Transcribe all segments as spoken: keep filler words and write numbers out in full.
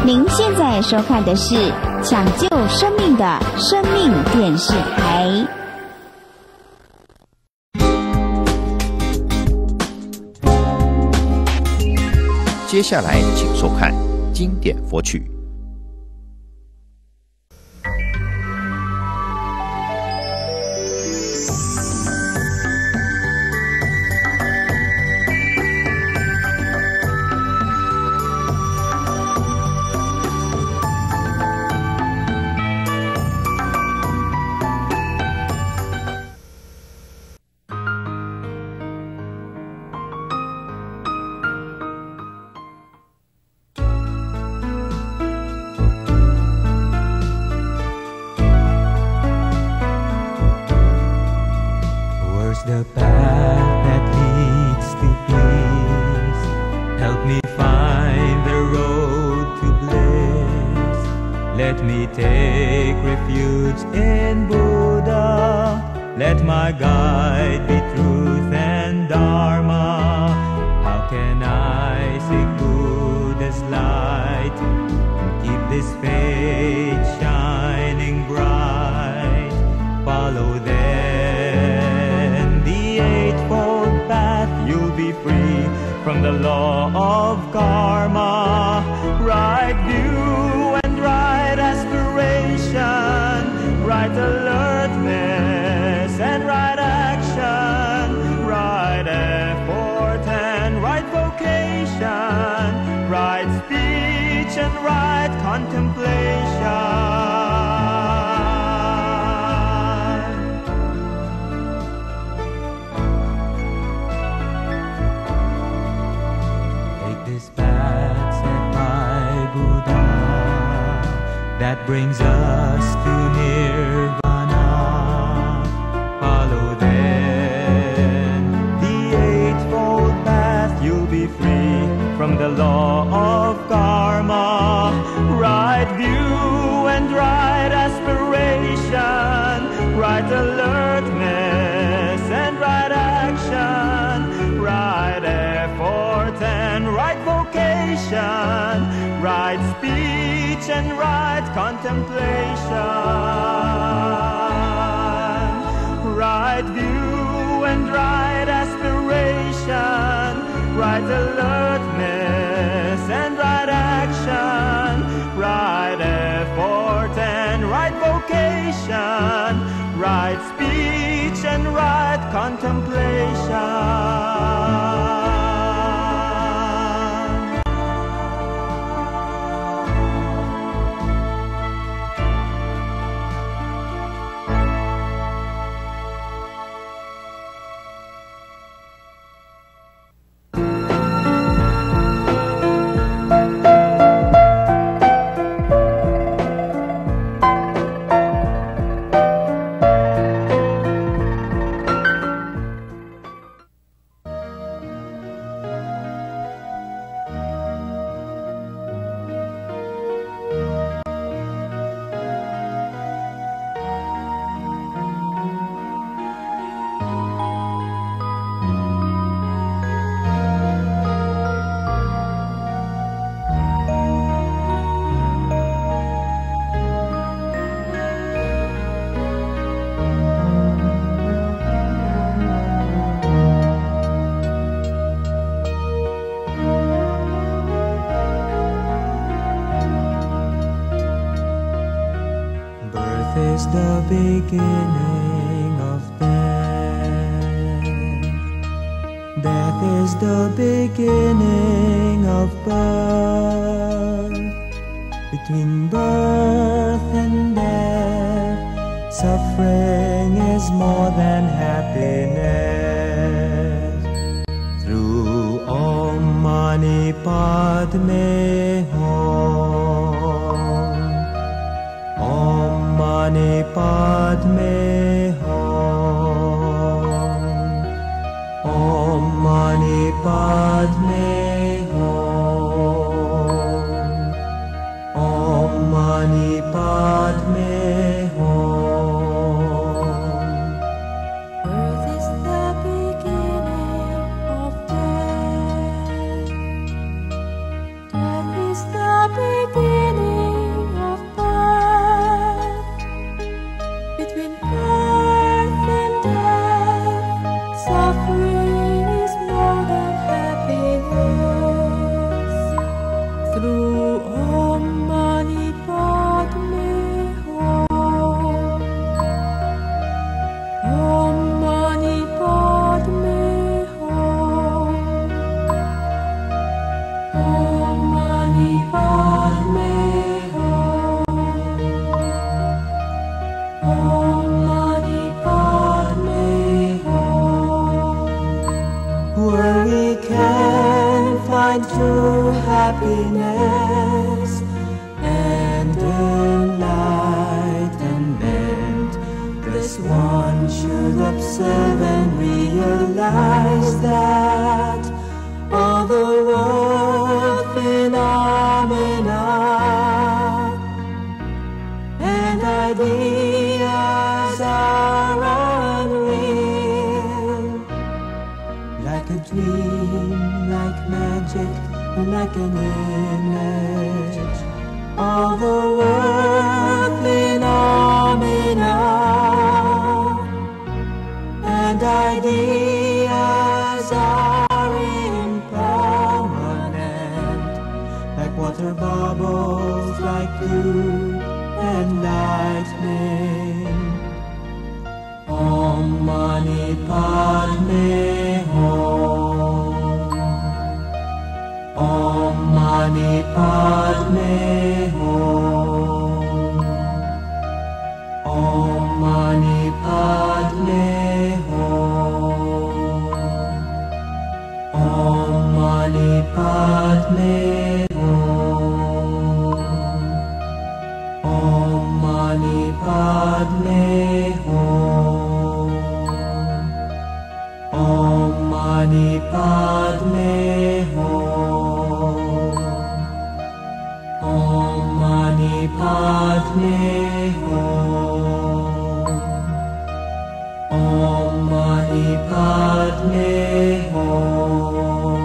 您现在收看的是抢救生命的生命电视台。 接下来请收看经典佛曲。 The path that leads to peace, help me find the road to bliss. Let me take refuge in Buddha, let my guide be truth and Dharma. How can I seek Buddha's light and keep this faith shining bright? Follow them from the law of karma, right view and right aspiration, right alertness and right action, right effort and right vocation, right speech and right contemplation. That brings us to nirvana. Follow then the eightfold path, you'll be free from the law of karma. Right view and right aspiration, right alertness and right action, right effort and right vocation, right speech and right contemplation, right view and right aspiration, right alertness and right action, right effort and right vocation, right speech and right contemplation. Is the beginning of death. Death is the beginning of birth. Between birth and death, suffering is more than happiness. Through Om Mani Padme Hum, Om Mani Padme Hum, Om Mani Padme Hum, Om Mani Padme Hum. Birth is the beginning of death. Death is the beginning through Om Mani Padme Hum. Om Mani Padme Hum. Om Mani Padme Hum. Om Mani Padme Hum. Where we can find true happiness and enlightenment, this one should observe and realize that all the world phenomena and ideas are unreal, like a dream, like magic, like an image. All the world phenomena and ideas are impermanent, like water bubbles, like dew and lightning. Om Mani Padme Hum. Om Mani Padme Hum. Om Mani Padme Hum. Om Mani Padme Hum. Om Mani Padme Hum. Om Mani Padme Hum. Om Mani Padme Hum. Om Mani Padme Hum.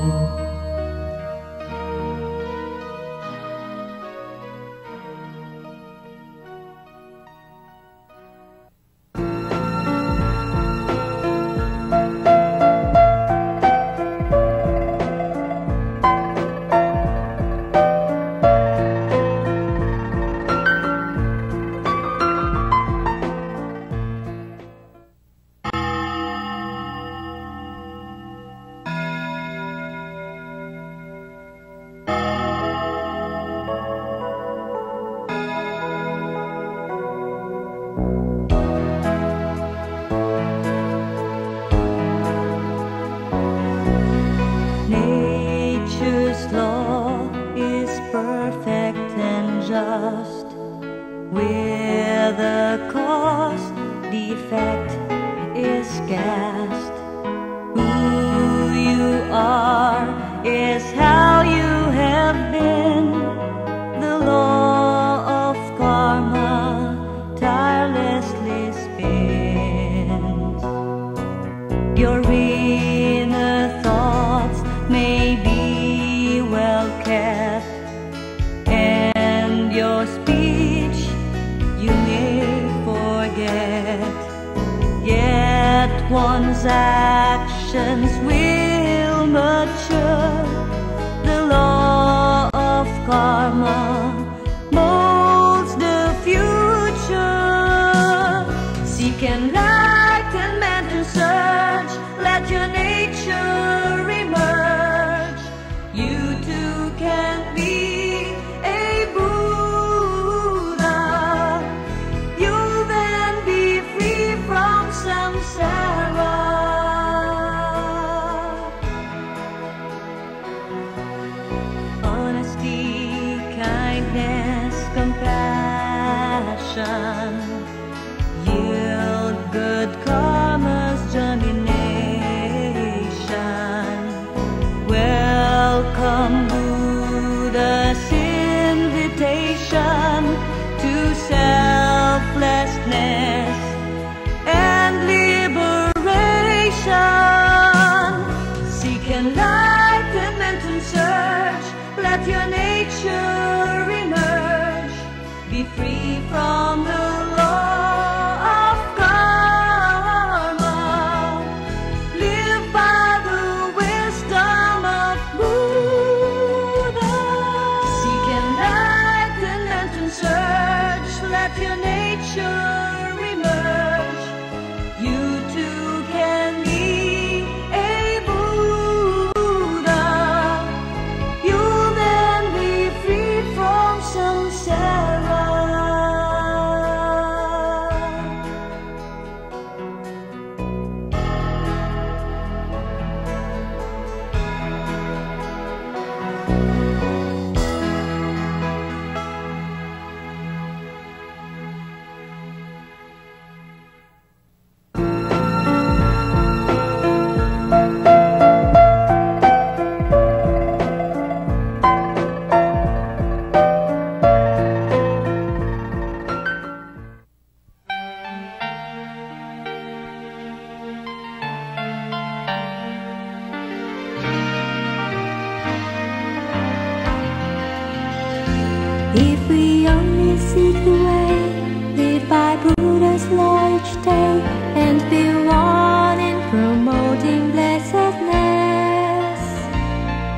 Nature's law is perfect and just. Where the cause defect is cast, who you are is how you have been. The law of karma tirelessly spins. Your inner thoughts may be well kept, and your speech you may forget, yet one's actions will mature. The law of karma molds the future. Seek enlightenment and search, let your nature emerge. You too can be a Buddha. You'll then be free from samsara. Honesty, kindness, compassion yield good karma's germination. Welcome Buddha's invitation to selflessness and liberation. Seek enlightenment and search, let your nature emerge. Be free from the law of karma. Live by the wisdom of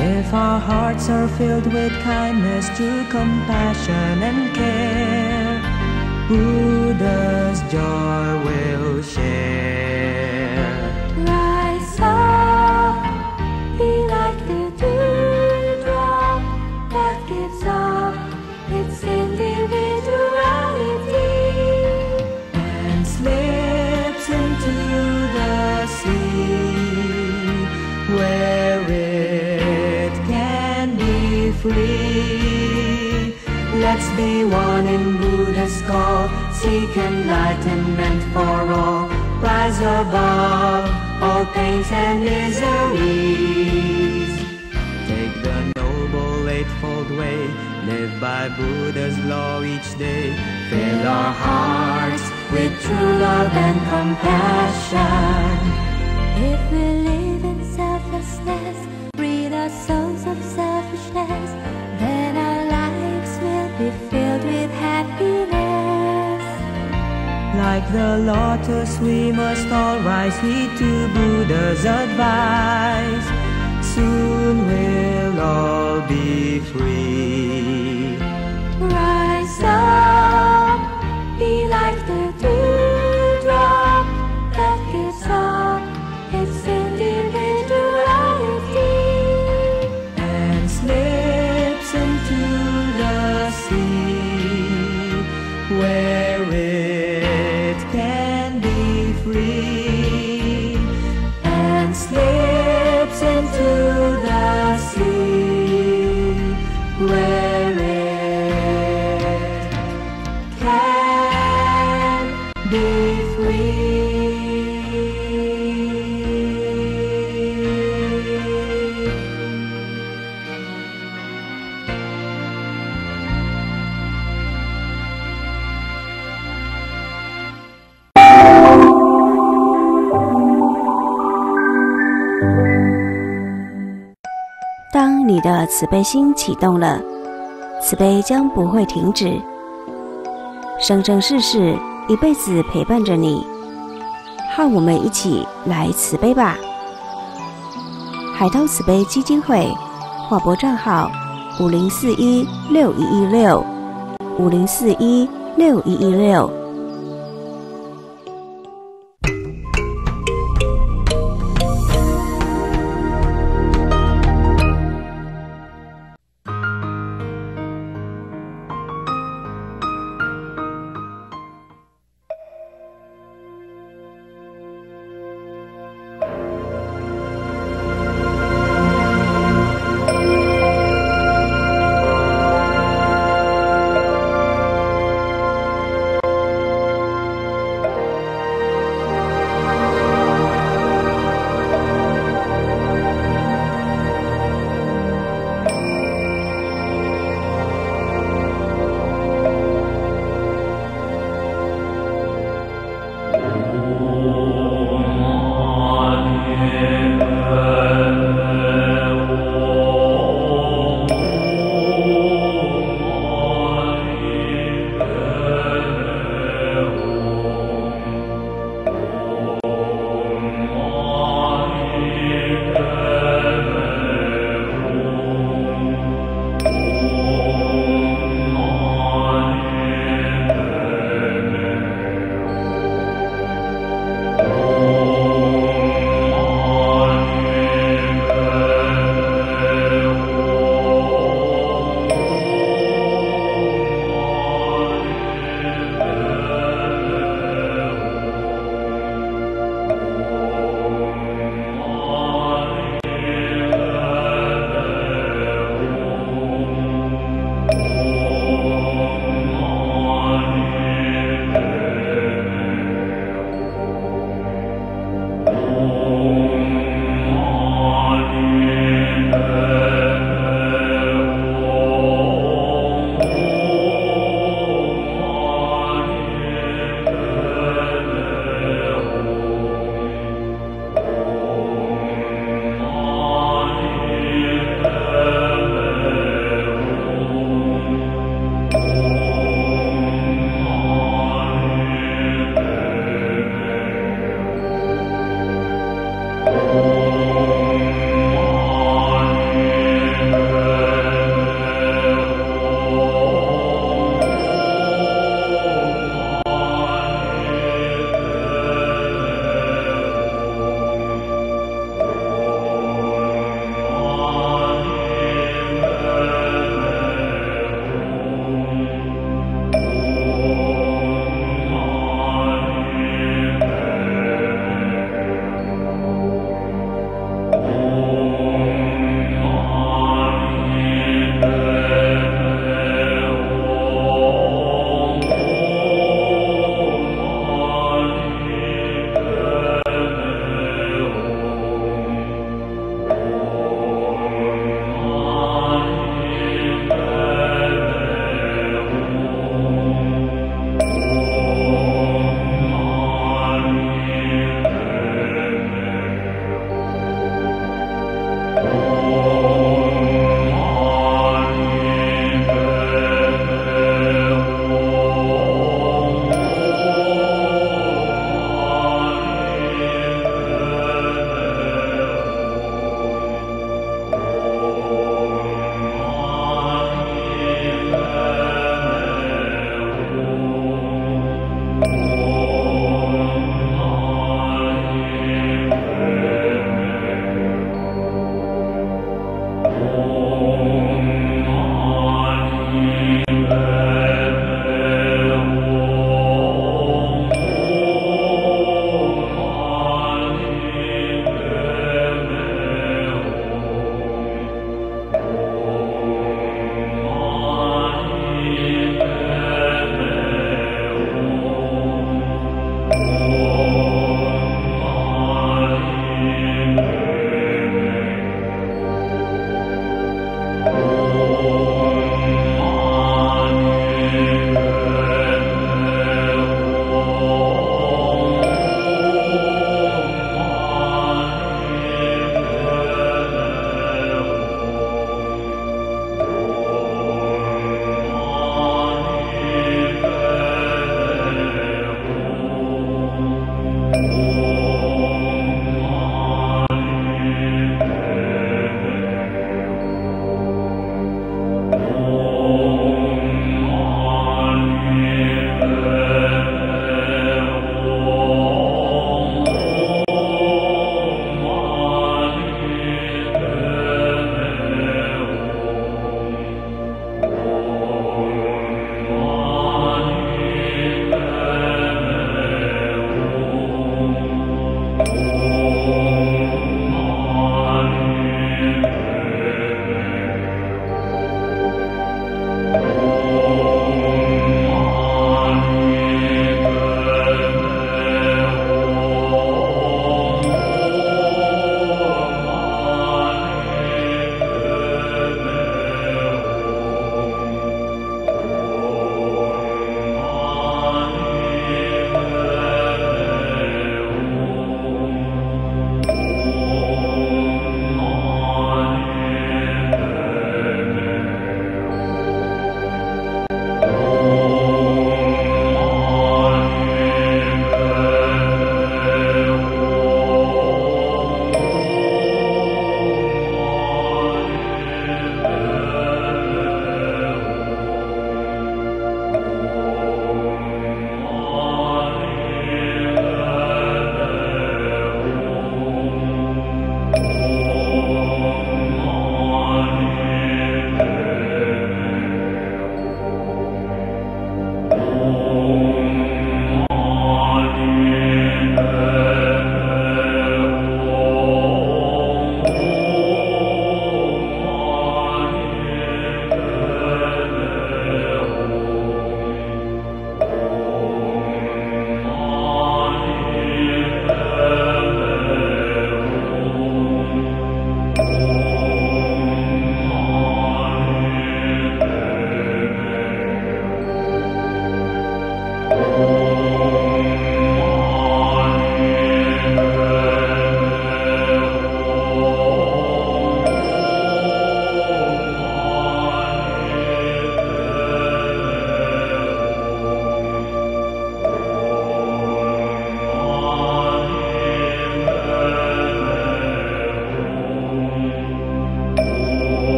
If our hearts are filled with kindness, true compassion and care, Buddha's joy will share. Rise up, be like the dewdrop that gives up its individuality and slips into the sea, where it can be free. Let's be one in Buddha's call, seek enlightenment for all, rise above all pains and miseries. Take the noble eightfold way, live by Buddha's law each day. Fill our hearts with true love and compassion. If we live in selflessness, rid our souls of selfishness, then our lives will be filled with happiness. Like the lotus, we must all rise, heed to Buddha's advice. Soon we'll all be free. Rise up, be like the dewdrop that gives up its individuality and slips into the sea, where it can be free, and slips into the sea, where it can be free. 当你的慈悲心启动了，慈悲将不会停止，生生世世一辈子陪伴着你。和我们一起来慈悲吧！海涛慈悲基金会划拨账号五零四一六一一六五零四一六一一六。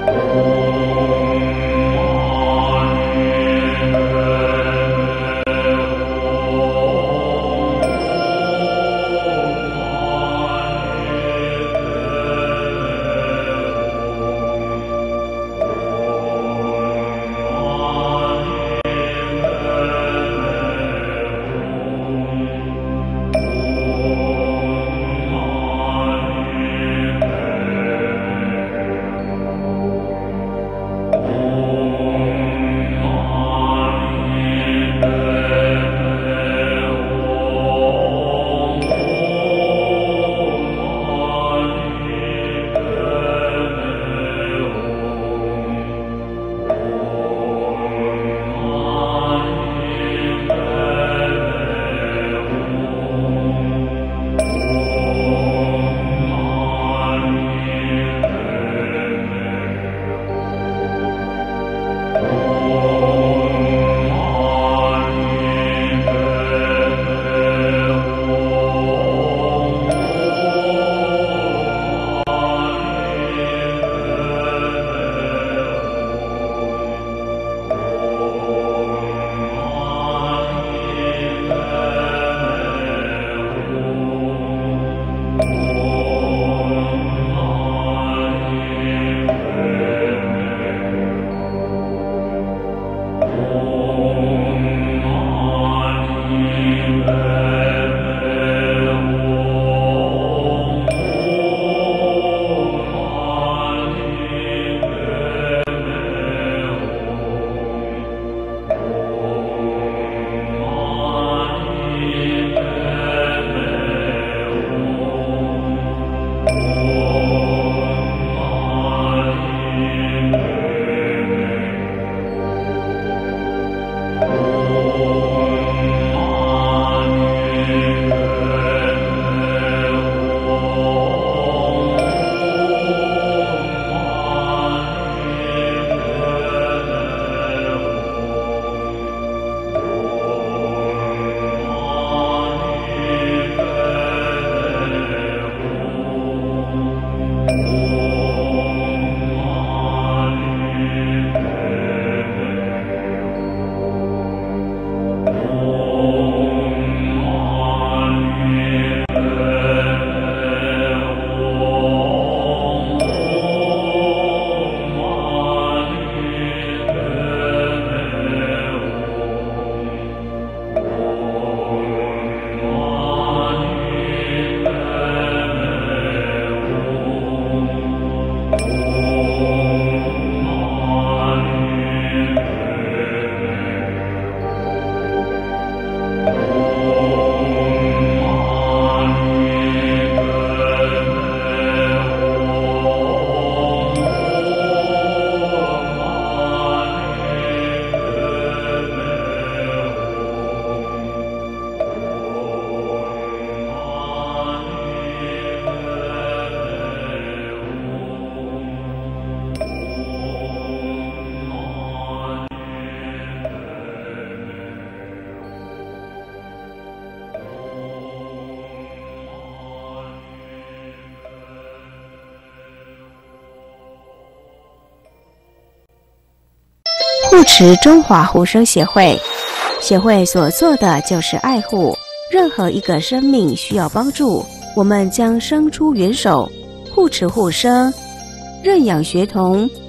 护持中华护生协会，协会所做的就是爱护任何一个生命需要帮助，我们将伸出援手，护持护生，认养学童，